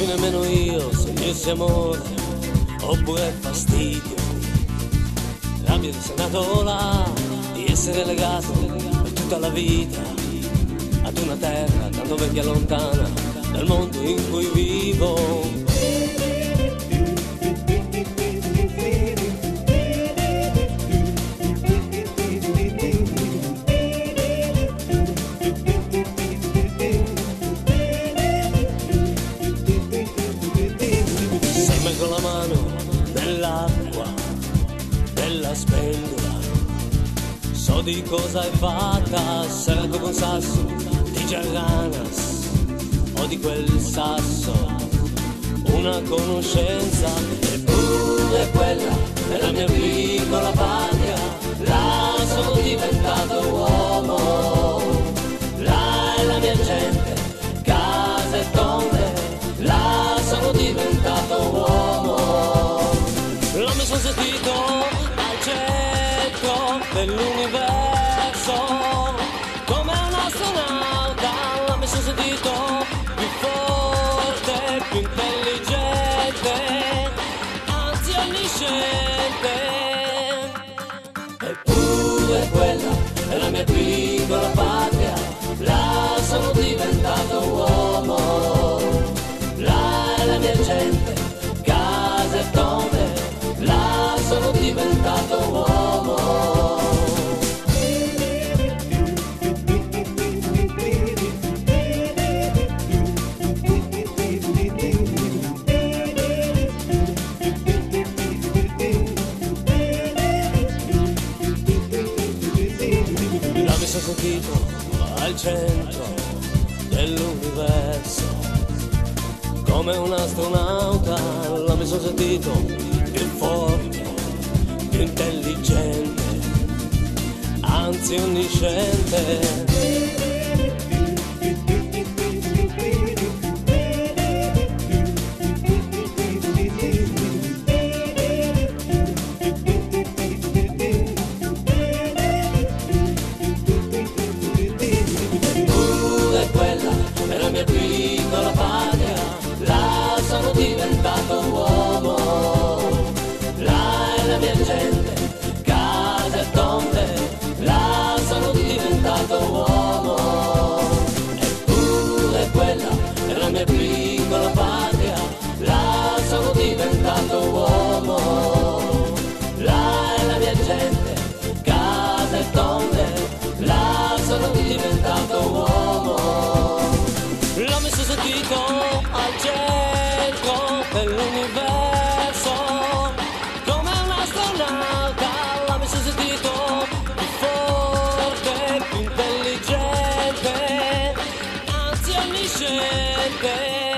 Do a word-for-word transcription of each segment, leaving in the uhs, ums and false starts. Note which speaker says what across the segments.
Speaker 1: più nemmeno io se dirsi amore oppure fastidio. Rabbia di essere nato là, di essere legato per tutta la vita ad una terra tanto vecchia e lontana dal mondo in cui vivo. Con la mano nell'acqua della spendola, so di cosa è fatta, sarà come un sasso di Giarranas o di quel sasso, una conoscenza, eppure quella è la mia piccola patria, là sono diventato uomo, là è la mia gente, casa e tombe, là sono diventato uomo. Là mi sono sentito al centro dell'universo, come un astronauta. Là mi sono sentito più forte, più intelligente, anzi onnisciente. Eppure quella è la mia piccola patria, là sono diventato uomo. Là è la mia gente, casa e tombe, là sono diventato uomo. Là mi sono sentito al centro dell'universo, come un astronauta. Là mi sono sentito più forte, più intelligente, anzi onnisciente. Eppure quella è la mia piccola patria, là sono diventato uomo, là è la mia gente, casa e tombe, là sono diventato uomo. Eppure quella è la mia piccola patria, là sono diventato uomo, là è la mia gente, casa e tombe, là sono diventato uomo. Là mi sono sentito al centro dell'universo, come un astronauta. Là mi sono sentito più forte, più intelligente, anzi onnisciente.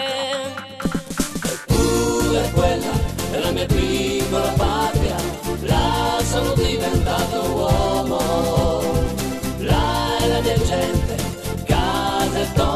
Speaker 1: Eppure quella è la mia piccola patria, là sono diventato uomo, là è la mia gente, casa e tombe,